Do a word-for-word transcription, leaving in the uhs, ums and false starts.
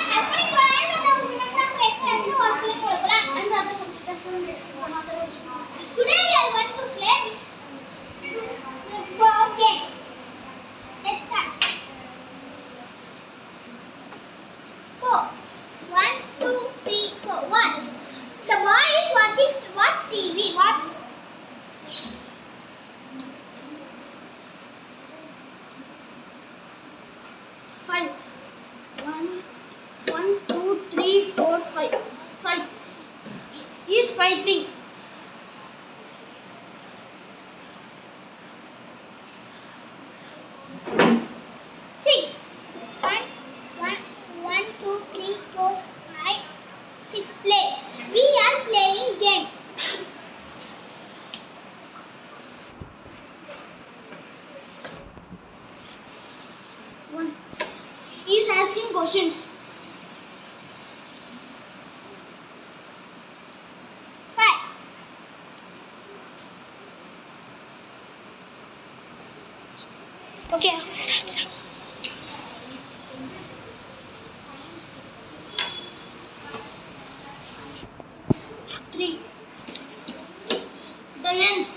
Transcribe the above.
Today we are going to play the board game. Let's start. Four. One, two, three, four. One. The boy is watching watch T V. What? Five. One, one, two, three, four, five. Five. He is fighting. Six. One, one, one, two, three, four, five, six. Play. We are playing games. One. He is asking questions. Five. Okay. Start, start. Three. The end.